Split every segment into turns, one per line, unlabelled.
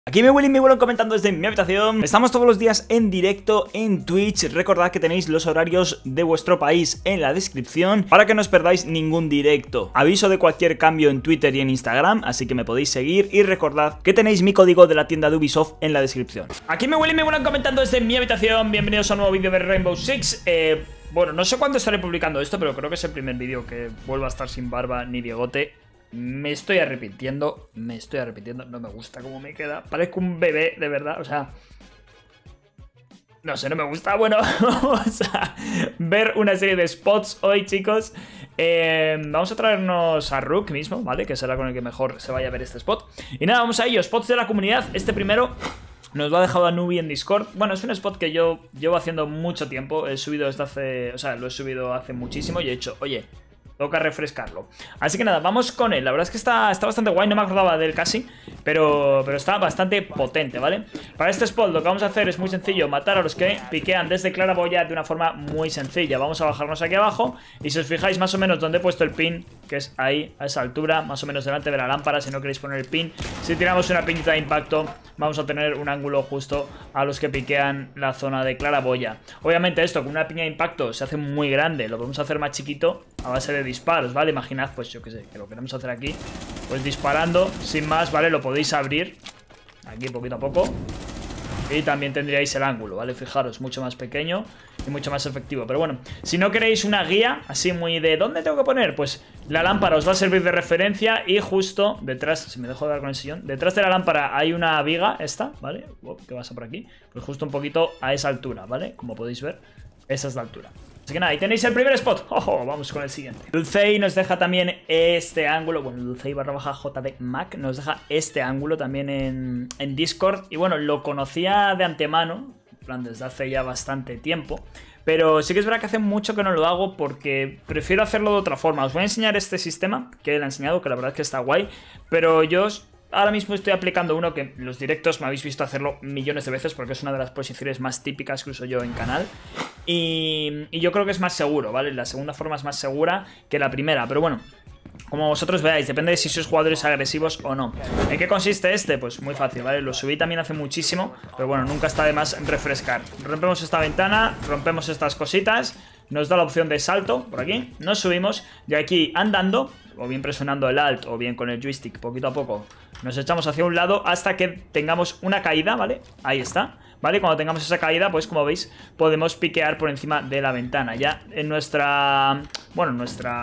Aquí me Willy y me vuelvo comentando desde mi habitación. Estamos todos los días en directo en Twitch. Recordad que tenéis los horarios de vuestro país en la descripción para que no os perdáis ningún directo. Aviso de cualquier cambio en Twitter y en Instagram, así que me podéis seguir. Y recordad que tenéis mi código de la tienda de Ubisoft en la descripción. Aquí me Willy y me vuelvo comentando desde mi habitación. Bienvenidos a un nuevo vídeo de Rainbow Six. Bueno, no sé cuándo estaré publicando esto, pero creo que es el primer vídeo que vuelvo a estar sin barba ni bigote. Me estoy arrepintiendo, no me gusta cómo me queda. Parezco un bebé, de verdad, o sea... No sé, no me gusta. Bueno, vamos a ver una serie de spots hoy, chicos. Vamos a traernos a Rook mismo, ¿vale? Que será con el que mejor se vaya a ver este spot. Y nada, vamos a ello, spots de la comunidad. Este primero... nos lo ha dejado Anubi en Discord. Bueno, es un spot que yo llevo haciendo mucho tiempo. He subido desde hace... o sea, lo he subido hace muchísimo y he dicho, oye... toca refrescarlo. Así que nada, vamos con él. La verdad es que está bastante guay, no me acordaba de él casi, pero está bastante potente, ¿vale? Para este spot lo que vamos a hacer es muy sencillo, matar a los que piquean desde claraboya de una forma muy sencilla. Vamos a bajarnos aquí abajo y si os fijáis más o menos donde he puesto el pin, que es ahí, a esa altura, más o menos delante de la lámpara, si no queréis poner el pin, si tiramos una piñita de impacto, vamos a tener un ángulo justo a los que piquean la zona de claraboya. Obviamente esto con una piña de impacto se hace muy grande, lo podemos hacer más chiquito a base de disparos, ¿vale? Imaginad, pues yo qué sé, que lo queremos hacer aquí, pues disparando, sin más, ¿vale? Lo podéis abrir aquí poquito a poco y también tendríais el ángulo, ¿vale? Fijaros, mucho más pequeño y mucho más efectivo. Pero bueno, si no queréis una guía así muy de ¿dónde tengo que poner? Pues la lámpara os va a servir de referencia y justo detrás, si me dejo de dar con el sillón, detrás de la lámpara hay una viga, esta, ¿vale? ¿Qué pasa por aquí? Pues justo un poquito a esa altura, ¿vale? Como podéis ver, esa es la altura. Así que nada, ahí tenéis el primer spot. ¡Ojo! Vamos con el siguiente. Dulcey nos deja también este ángulo. Bueno, Dulcey_JDMac nos deja este ángulo también en Discord. Y bueno, lo conocía de antemano, en plan desde hace ya bastante tiempo. Pero sí que es verdad que hace mucho que no lo hago porque prefiero hacerlo de otra forma. Os voy a enseñar este sistema que él ha enseñado, que la verdad es que está guay. Pero yo ahora mismo estoy aplicando uno que en los directos me habéis visto hacerlo millones de veces porque es una de las posiciones más típicas que uso yo en canal. Y yo creo que es más seguro, ¿vale? La segunda forma es más segura que la primera, pero bueno, como vosotros veáis, depende de si sois jugadores agresivos o no. ¿En qué consiste este? Pues muy fácil, ¿vale? Lo subí también hace muchísimo, pero bueno, nunca está de más refrescar. Rompemos esta ventana, rompemos estas cositas, nos da la opción de salto por aquí, nos subimos y aquí andando, o bien presionando el Alt o bien con el joystick poquito a poco, nos echamos hacia un lado hasta que tengamos una caída, ¿vale? Ahí está. ¿Vale? Cuando tengamos esa caída, pues como veis, podemos piquear por encima de la ventana. Ya en nuestra... bueno,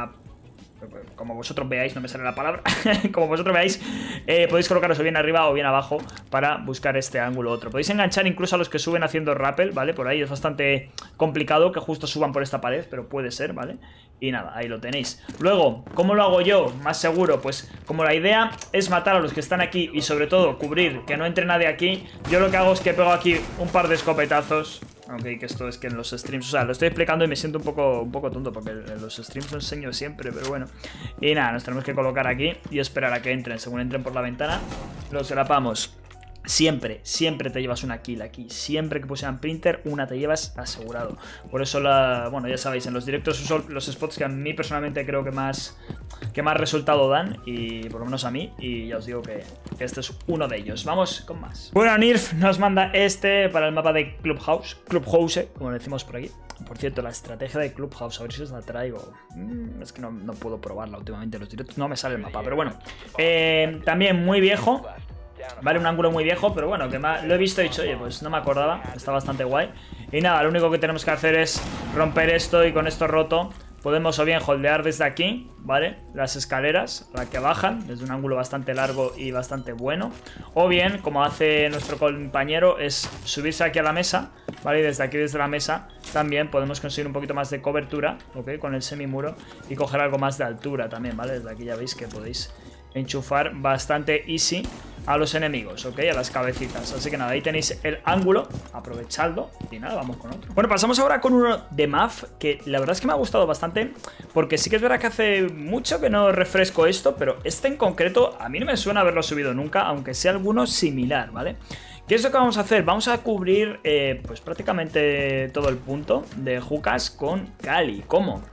como vosotros veáis, no me sale la palabra. Como vosotros veáis, podéis colocaros o bien arriba o bien abajo para buscar este ángulo otro. Podéis enganchar incluso a los que suben haciendo rappel, ¿vale? Por ahí es bastante complicado que justo suban por esta pared, pero puede ser, ¿vale? Y nada, ahí lo tenéis. Luego, ¿cómo lo hago yo? Más seguro, pues como la idea es matar a los que están aquí y sobre todo cubrir que no entre nadie aquí, yo lo que hago es que pego aquí un par de escopetazos. Ok, que esto es que en los streams, o sea, lo estoy explicando y me siento un poco tonto porque en los streams lo enseño siempre, pero bueno. Y nada, nos tenemos que colocar aquí y esperar a que entren. Según entren por la ventana, los grapamos. Siempre te llevas una kill aquí. Siempre que pusieran printer, una te llevas asegurado. Por eso bueno, ya sabéis, en los directos uso los spots que a mí personalmente creo que más resultado dan. Y por lo menos a mí. Y ya os digo que este es uno de ellos. Vamos con más. Bueno, Nirf nos manda este para el mapa de Clubhouse, como le decimos por aquí. Por cierto, la estrategia de Clubhouse, a ver si os la traigo. Es que no puedo probarla últimamente en los directos. No me sale el mapa, pero bueno. También muy viejo. Vale, un ángulo muy viejo, pero bueno, que lo he visto y he dicho, oye, pues no me acordaba. Está bastante guay. Y nada, lo único que tenemos que hacer es romper esto y con esto roto podemos o bien holdear desde aquí, ¿vale? Las escaleras, las que bajan, desde un ángulo bastante largo y bastante bueno. O bien, como hace nuestro compañero, es subirse aquí a la mesa, ¿vale? Y desde aquí, desde la mesa, también podemos conseguir un poquito más de cobertura, ¿ok? Con el semimuro y coger algo más de altura también, ¿vale? Desde aquí ya veis que podéis enchufar bastante easy a los enemigos, ¿ok? A las cabecitas. Así que nada, ahí tenéis el ángulo, aprovechadlo. Y nada, vamos con otro. Bueno, pasamos ahora con uno de MAF, que la verdad es que me ha gustado bastante, porque sí que es verdad que hace mucho que no refresco esto, pero este en concreto a mí no me suena haberlo subido nunca, aunque sea alguno similar, ¿vale? ¿Qué es lo que vamos a hacer? Vamos a cubrir pues prácticamente todo el punto de Jukas con Kali. ¿Cómo?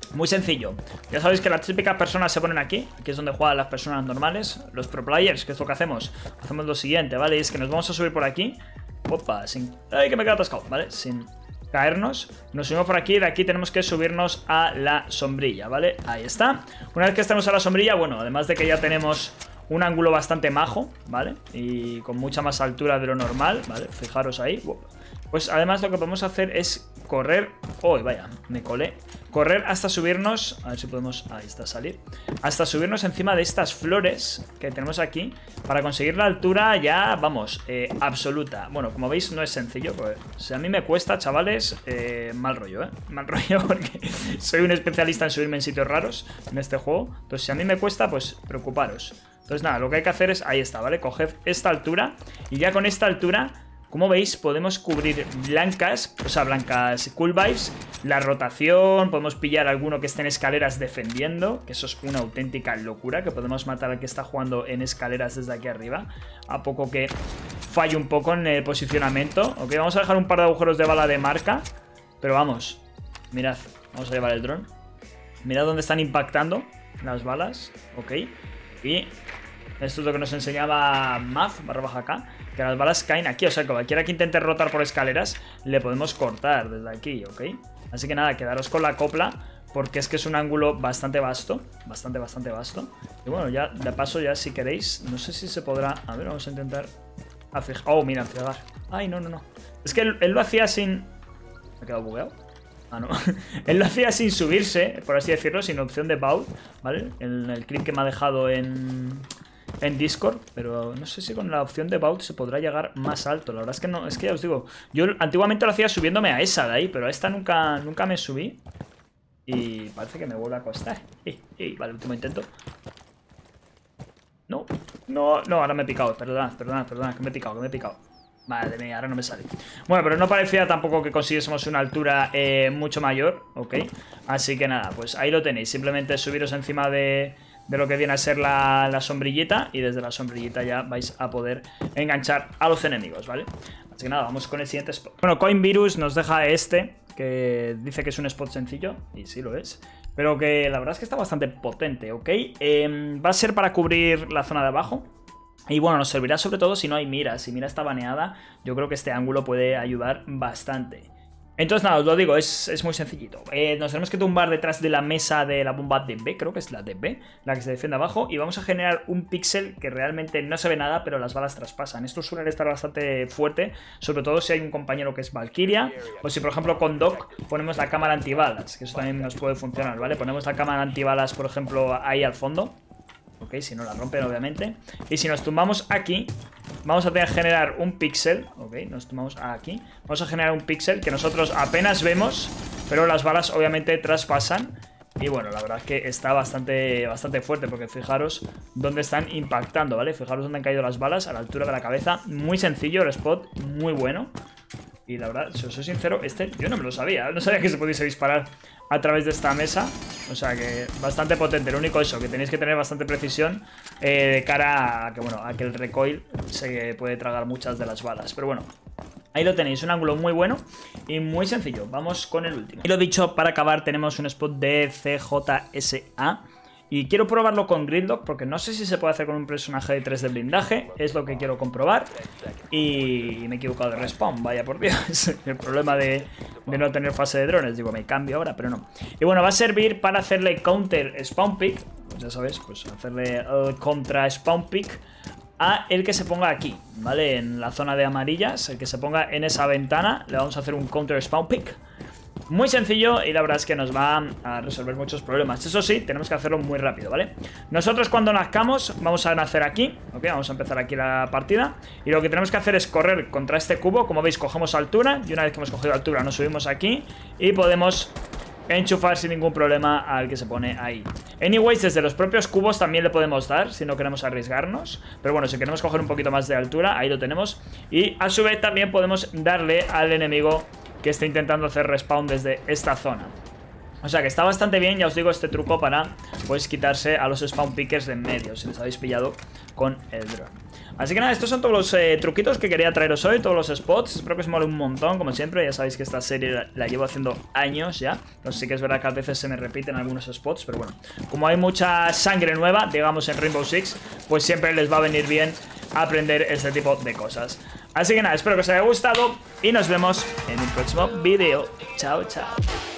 Muy sencillo. Ya sabéis que las típicas personas se ponen aquí. Aquí es donde juegan las personas normales. Los pro players, que es lo que hacemos. Hacemos lo siguiente, ¿vale? Es que nos vamos a subir por aquí. Opa, sin... ¡Ay, que me quedo atascado! ¿Vale? Sin caernos. Nos subimos por aquí. De aquí tenemos que subirnos a la sombrilla, ¿vale? Ahí está. Una vez que estemos a la sombrilla, bueno, además de que ya tenemos un ángulo bastante majo, ¿vale? Y con mucha más altura de lo normal, ¿vale? Fijaros ahí. Pues además lo que podemos hacer es correr... ¡Oh, vaya! Me colé. Correr hasta subirnos... A ver si podemos... Ahí está, salir. Hasta subirnos encima de estas flores que tenemos aquí para conseguir la altura ya, vamos, absoluta. Bueno, como veis no es sencillo, pues si a mí me cuesta, chavales, mal rollo, ¿eh? Mal rollo porque soy un especialista en subirme en sitios raros en este juego. Entonces si a mí me cuesta, pues preocuparos. Entonces nada, lo que hay que hacer es... Ahí está, ¿vale? Coged esta altura y ya con esta altura... Como veis, podemos cubrir blancas, o sea, blancas cool vibes, la rotación, podemos pillar alguno que esté en escaleras defendiendo, que eso es una auténtica locura, que podemos matar al que está jugando en escaleras desde aquí arriba, a poco que falle un poco en el posicionamiento. Ok, vamos a dejar un par de agujeros de bala de marca, pero vamos, mirad, vamos a llevar el dron, mirad dónde están impactando las balas, ok, y... Esto es lo que nos enseñaba Maf_K, que las balas caen aquí, o sea, que cualquiera que intente rotar por escaleras le podemos cortar desde aquí, ¿ok? Así que nada, quedaros con la copla, porque es que es un ángulo bastante vasto, bastante vasto. Y bueno, ya de paso, ya si queréis, no sé si se podrá... A ver, vamos a intentar... Oh, mira, cegar. Ay, no. Es que él lo hacía sin... ¿Me he quedado bugueado? Ah, no. Él lo hacía sin subirse, por así decirlo, sin opción de baul, ¿vale? En el clip que me ha dejado en Discord, pero no sé si con la opción de Vault se podrá llegar más alto. La verdad es que no, es que ya os digo, yo antiguamente lo hacía subiéndome a esa de ahí, pero a esta nunca me subí y parece que me vuelve a costar. Vale, último intento. No, ahora me he picado, perdona, que me he picado. Madre mía, ahora no me sale. Bueno, pero no parecía tampoco que consiguiésemos una altura mucho mayor, ok. Así que nada, pues ahí lo tenéis, simplemente subiros encima de lo que viene a ser la sombrillita. Y desde la sombrillita ya vais a poder enganchar a los enemigos, ¿vale? Así que nada, vamos con el siguiente spot. Bueno, CoinVirus nos deja este, que dice que es un spot sencillo, y sí lo es, pero que la verdad es que está bastante potente, ¿ok? Va a ser para cubrir la zona de abajo. Y bueno, nos servirá sobre todo si no hay mira. Si mira está baneada, yo creo que este ángulo puede ayudar bastante. Entonces nada, os lo digo, es muy sencillito. Nos tenemos que tumbar detrás de la mesa de la bomba de B, creo que es la de B, la que se defiende abajo, y vamos a generar un píxel que realmente no se ve nada, pero las balas traspasan. Esto suele estar bastante fuerte, sobre todo si hay un compañero que es Valkyria, o si por ejemplo con Doc ponemos la cámara antibalas, que eso también nos puede funcionar, ¿vale? Ponemos la cámara antibalas, por ejemplo, ahí al fondo. Ok, si no la rompen obviamente. Y si nos tumbamos aquí, vamos a tener que generar un píxel. Ok, nos tumbamos aquí. Vamos a generar un píxel que nosotros apenas vemos, pero las balas obviamente traspasan. Y bueno, la verdad es que está bastante fuerte, porque fijaros dónde están impactando, ¿vale? Fijaros dónde han caído las balas, a la altura de la cabeza. Muy sencillo el spot, muy bueno. Y la verdad, si os soy sincero, yo no me lo sabía. No sabía que se pudiese disparar a través de esta mesa. O sea que bastante potente. Lo único eso, que tenéis que tener bastante precisión de cara a que, bueno, a que el recoil se puede tragar muchas de las balas. Pero bueno, ahí lo tenéis, un ángulo muy bueno y muy sencillo. Vamos con el último. Y lo dicho, para acabar tenemos un spot de CJSA. Y quiero probarlo con Gridlock, porque no sé si se puede hacer con un personaje de 3 de blindaje. Es lo que quiero comprobar. Y me he equivocado de respawn, vaya por Dios. El problema de no tener fase de drones. Digo, me cambio ahora, pero no. Y bueno, va a servir para hacerle counter spawn pick. Pues ya sabes, pues hacerle el contra spawn pick a el que se ponga aquí, ¿vale? En la zona de amarillas, el que se ponga en esa ventana, le vamos a hacer un counter spawn pick. Muy sencillo y la verdad es que nos va a resolver muchos problemas. Eso sí, tenemos que hacerlo muy rápido, ¿vale? Nosotros cuando nazcamos vamos a nacer aquí, ¿ok? Vamos a empezar aquí la partida. Y lo que tenemos que hacer es correr contra este cubo. Como veis, cogemos altura. Y una vez que hemos cogido altura nos subimos aquí y podemos enchufar sin ningún problema al que se pone ahí. Anyways, desde los propios cubos también le podemos dar, si no queremos arriesgarnos. Pero bueno, si queremos coger un poquito más de altura, ahí lo tenemos. Y a su vez también podemos darle al enemigo que esté intentando hacer respawn desde esta zona. O sea que está bastante bien, ya os digo, este truco para pues quitarse a los spawn pickers de en medio, si les habéis pillado con el drone. Así que nada, estos son todos los truquitos que quería traeros hoy, todos los spots. Espero que os mole un montón, como siempre. Ya sabéis que esta serie la llevo haciendo años ya. Entonces sí que es verdad que a veces se me repiten algunos spots, pero bueno, como hay mucha sangre nueva, digamos, en Rainbow Six, pues siempre les va a venir bien aprender este tipo de cosas. Así que nada, espero que os haya gustado y nos vemos en un próximo vídeo. Chao, chao.